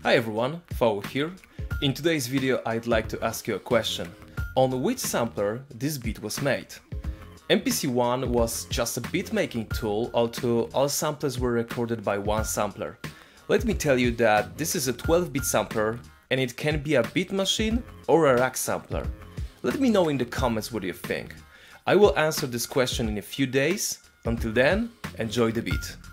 Hi everyone, Fao here. In today's video I'd like to ask you a question. On which sampler this beat was made? MPC-1 was just a beat making tool, although all samplers were recorded by one sampler. Let me tell you that this is a 12-bit sampler and it can be a beat machine or a rack sampler. Let me know in the comments what you think. I will answer this question in a few days. Until then, enjoy the beat.